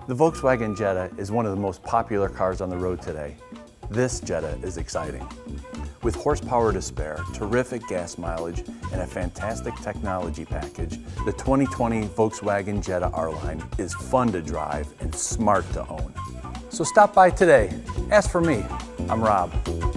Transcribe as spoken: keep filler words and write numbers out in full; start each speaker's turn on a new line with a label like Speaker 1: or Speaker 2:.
Speaker 1: The Volkswagen Jetta is one of the most popular cars on the road today. This Jetta is exciting. With horsepower to spare, terrific gas mileage, and a fantastic technology package, the twenty twenty Volkswagen Jetta R-Line is fun to drive and smart to own. So stop by today. Ask for me. I'm Rob.